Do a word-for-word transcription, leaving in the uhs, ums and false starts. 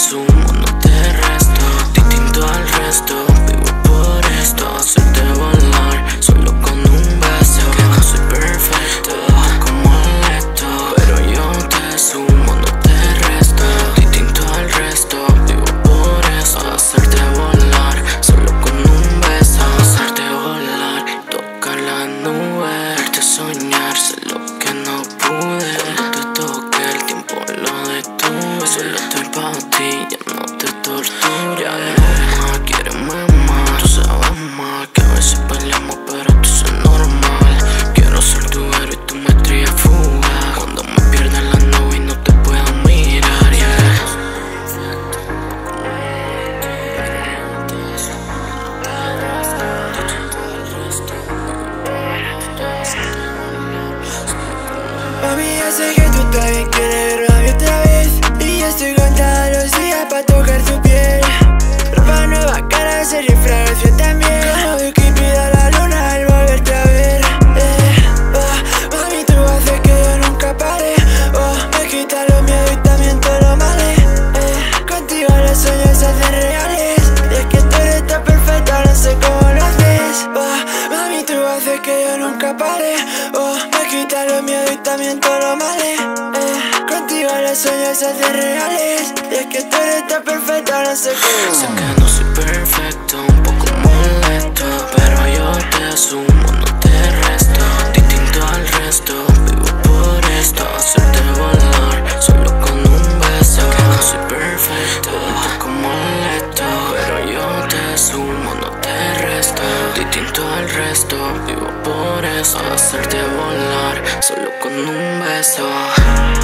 sumo, no te resto. Distinto al resto, vivo por esto. Hacerte volar, solo con un beso. Que no soy perfecto, como esto, pero yo te sumo, no te resto. Distinto al resto, vivo por eso. Hacerte volar, solo con un beso. Hacerte volar, tocar la nube, verte soñar, sé lo que no pude. Cuando te toqué el tiempo lo detuve. Solo estoy pa' ti, ya no te torturo. Ya más, quieres más, tú sabes más. Que a veces peleamos pero tú sos normal. Quiero ser tu héroe y tu maestría fugaz. Cuando me pierda en la nube y no te puedo mirar, yeah. Mami, ya sé que tú también quieres verme otra vez. Y ya estoy contando los días pa' tocar tu piel. Ropa nueva, cara, ser y fragancia también. Como de que pida la luna al volverte a ver, eh, oh, mami, tú haces que yo nunca pare. Oh, me quita los miedos y también todos los males, eh, contigo los sueños se hacen reales. Y es que tú eres tan perfecta, no sé cómo lo haces. Oh, mami, tú haces que yo nunca pare. Oh, me quita los miedos y también todos los males, eh, contigo los sueños se hacen reales. Y es que tú eres tan perfecta, no sé cómo. Sé que no soy perfecto, un poco molesto, pero yo te sumo, no te resto. Distinto al resto, vivo por esto. Hacerte volar, solo con un beso. Sé que no soy perfecto, un poco molesto, pero yo te sumo, no te resto. Distinto al resto, vivo por eso. Hacerte volar, solo con un beso.